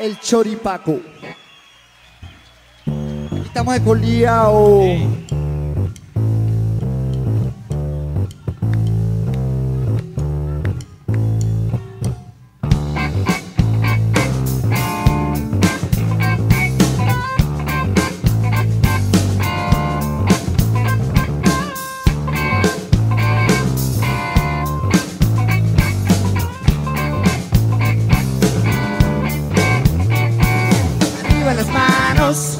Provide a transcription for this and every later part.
el choripaco. Estamos de colía o... Arriba las manos,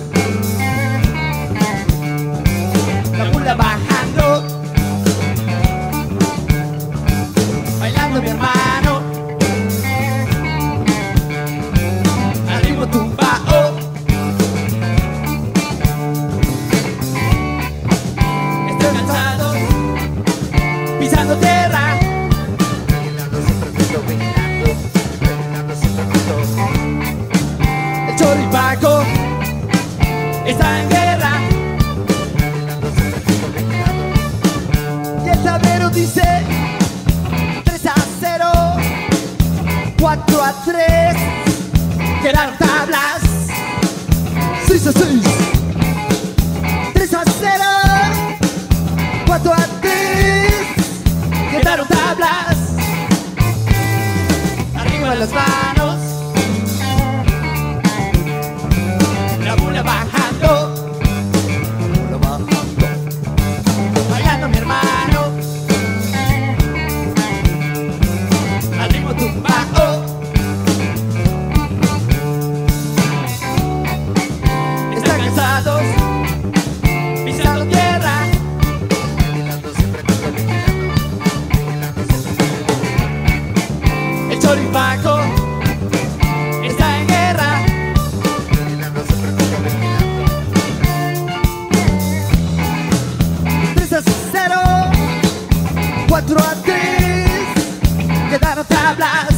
la mula bajando, bailando mi hermano, al ritmo tumbao. Estoy cansado, pisando tierra, el choripaco está en guerra y el tablero dice 3-0, 4-3, quedaron tablas, 6-6, 3-0, 4-3, quedaron tablas. Arriba las manos, la mula bajando, bailando mi hermano, al ritmo tumbao. Están cansados, pisando tierra, el choripaco está en guerra. 3-0, 4-3, quedaron tablas,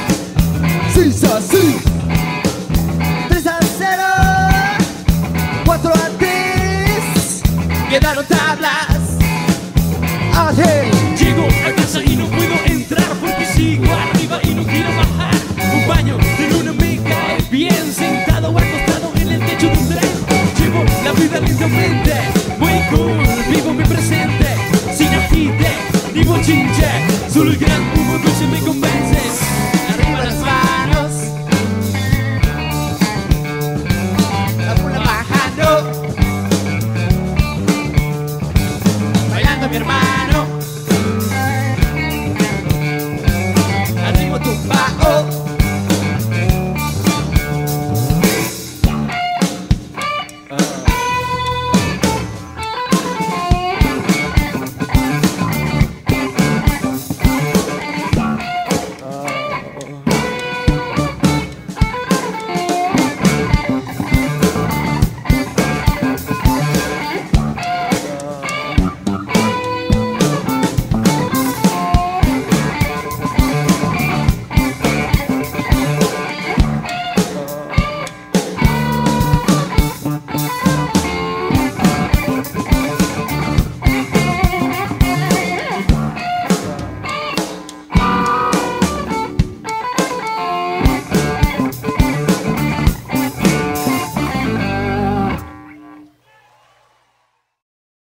6-6, 3-0, 4-3, quedaron tablas. Ángel. Llego a casa y no puedo entrar porque sigo arriba y no quiero bajar. Un baño de luna me cae bien sentado o acostado en el techo de un tren. Llevo la vida lentamente, muy cool, vivo mi presente, sin agite ni bochinche, solo el gran